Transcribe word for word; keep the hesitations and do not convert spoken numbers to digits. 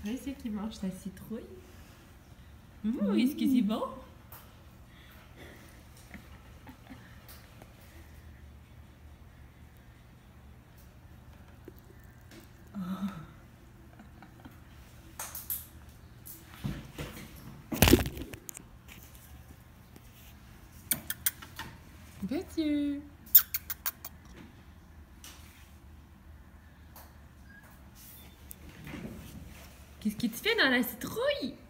Oui, c'est qui mange ta citrouille. Mmh, est-ce que c'est bon? Oh. Mathieu. Qu'est-ce que tu fais dans la citrouille?